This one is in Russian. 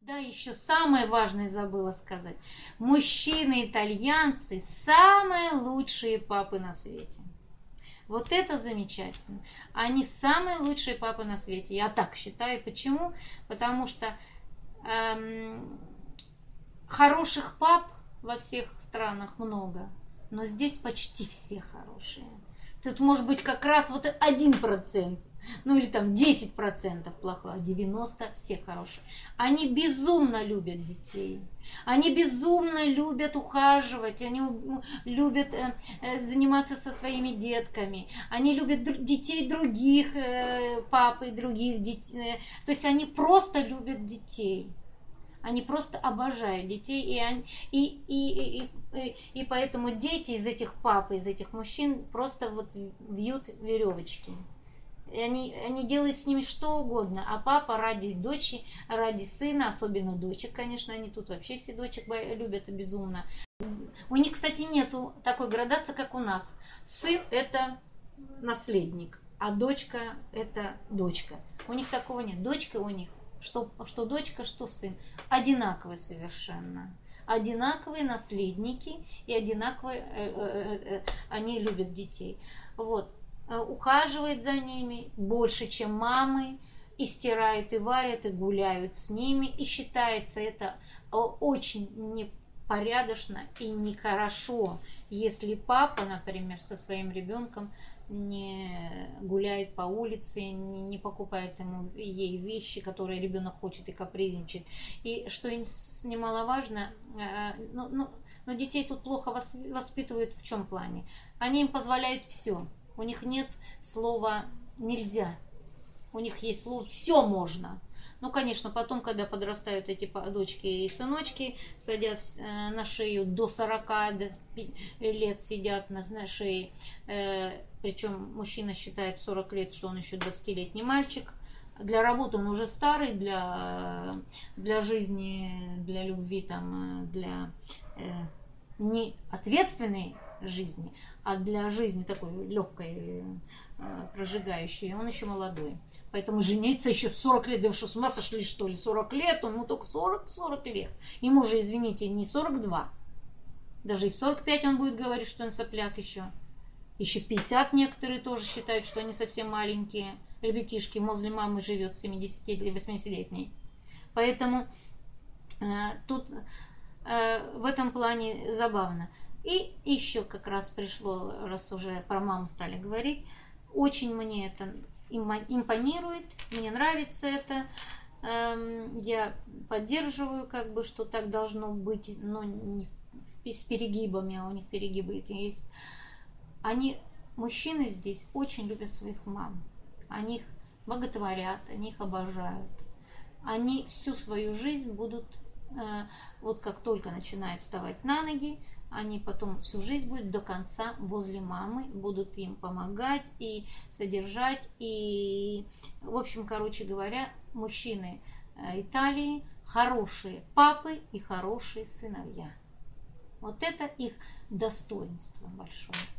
Да, еще самое важное забыла сказать. Мужчины-итальянцы самые лучшие папы на свете. Вот это замечательно. Они самые лучшие папы на свете. Я так считаю. Почему? Потому что хороших пап во всех странах много, но здесь почти все хорошие. Тут может быть как раз вот 1%, ну или там 10% плохой, а 90% все хорошие. Они безумно любят детей, они безумно любят ухаживать, они любят заниматься со своими детками, они любят детей других пап и других детей, то есть они просто любят детей. Они просто обожают детей, и поэтому дети из этих пап, из этих мужчин просто вот вьют веревочки. И они делают с ними что угодно, а папа ради дочери, ради сына, особенно дочек, конечно, они тут вообще все дочек любят безумно. У них, кстати, нету такой градации, как у нас. Сын – это наследник, а дочка – это дочка. У них такого нет. Дочка у них что дочка, что сын, одинаковые совершенно. Одинаковые наследники и одинаковые они любят детей. Вот. Ухаживает за ними больше, чем мамы, и стирают, и варят, и гуляют с ними. И считается это очень непорядочно и нехорошо, если папа, например, со своим ребенком не гуляет по улице, не покупает ей вещи, которые ребенок хочет, и капризничает. И что немаловажно, но детей тут плохо воспитывают в чем плане? Они им позволяют все. У них нет слова «нельзя». У них есть слово «все можно». Ну, конечно, потом, когда подрастают эти дочки и сыночки, садятся на шею до 40 лет, сидят на шее. Причем мужчина считает в 40 лет, что он еще 20-летний мальчик. Для работы он уже старый, для жизни, для любви, там, для не ответственной жизни, а для жизни такой легкой, прожигающей, он еще молодой. Поэтому жениться еще в 40 лет, да вы что, с ума сошли, что ли, 40 лет, ему только 40 лет. Ему же, извините, не 42. Даже и в 45 он будет говорить, что он сопляк еще. Еще в 50 некоторые тоже считают, что они совсем маленькие. Ребятишки, возле мамы живет 70 или 80-летний. Поэтому тут в этом плане забавно. И еще как раз пришло, раз уже про маму стали говорить, очень мне это импонирует, мне нравится это. Я поддерживаю, как бы, что так должно быть, но не с перегибами, а у них перегибы есть. Мужчины здесь очень любят своих мам. Они их боготворят, они их обожают. Они всю свою жизнь будут, вот как только начинают вставать на ноги, они потом всю жизнь будут до конца возле мамы, будут им помогать и содержать. И, в общем, короче говоря, мужчины Италии хорошие папы и хорошие сыновья. Вот это их достоинство большое.